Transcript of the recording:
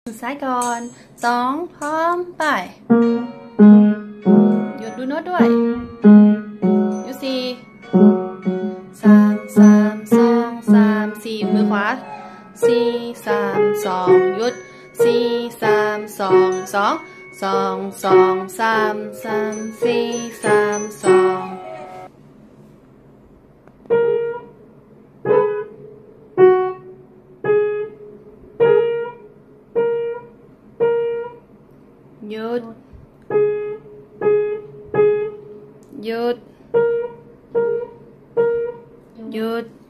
ซ้ายก่อน2พร้อมไปหยุดดูโน้ตด้วยยูสี่3 2 3 4มือขวา4 3 2หยุด4 3 2 2 2 3 3 4 3 2หยุดหยุดหยุด